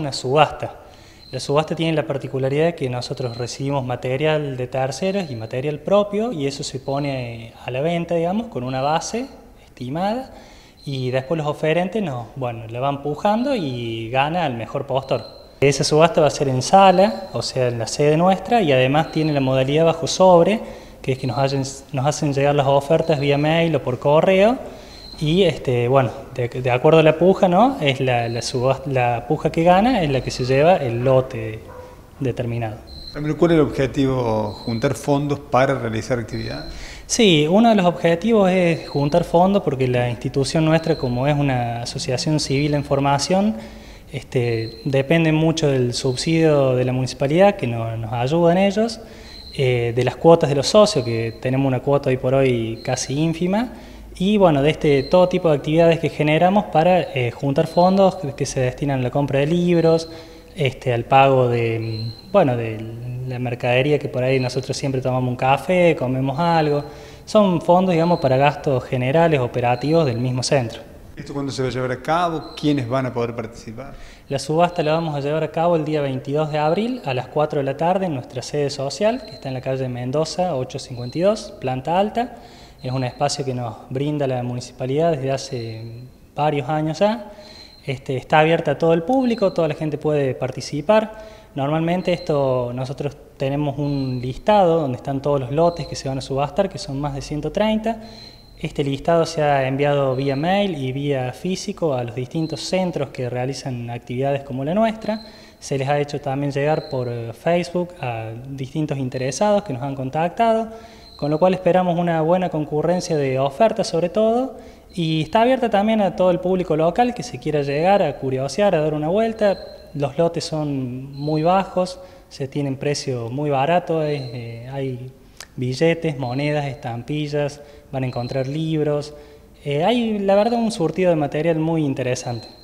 una subasta. La subasta tiene la particularidad de que nosotros recibimos material de terceros y material propio y eso se pone a la venta, digamos, con una base estimada y después los oferentes la van pujando y gana el mejor postor. Esa subasta va a ser en sala, o sea, en la sede nuestra, y además tiene la modalidad bajo sobre, que es que nos hacen llegar las ofertas vía mail o por correo, y de acuerdo a la puja, ¿no? Es la puja que gana es la que se lleva el lote determinado. ¿Cuál es el objetivo? ¿Juntar fondos para realizar actividades? Sí, uno de los objetivos es juntar fondos porque la institución nuestra, como es una asociación civil en formación, depende mucho del subsidio de la municipalidad, que nos ayudan ellos, de las cuotas de los socios, que tenemos una cuota hoy por hoy casi ínfima, y bueno, de todo tipo de actividades que generamos para juntar fondos que se destinan a la compra de libros, al pago de la mercadería, que por ahí nosotros siempre tomamos un café, comemos algo. Son fondos, digamos, para gastos generales, operativos del mismo centro. ¿Esto cuándo se va a llevar a cabo? ¿Quiénes van a poder participar? La subasta la vamos a llevar a cabo el día 22 de abril a las 4 de la tarde en nuestra sede social, que está en la calle Mendoza 852, planta alta. Es un espacio que nos brinda la municipalidad desde hace varios años ya. Está abierta a todo el público, toda la gente puede participar. Normalmente nosotros tenemos un listado donde están todos los lotes que se van a subastar, que son más de 130. Este listado se ha enviado vía mail y vía físico a los distintos centros que realizan actividades como la nuestra. Se les ha hecho también llegar por Facebook a distintos interesados que nos han contactado, con lo cual esperamos una buena concurrencia de ofertas sobre todo, y está abierta también a todo el público local que se quiera llegar a curiosear, a dar una vuelta. Los lotes son muy bajos, se tienen precio muy barato, hay billetes, monedas, estampillas, van a encontrar libros, hay la verdad un surtido de material muy interesante.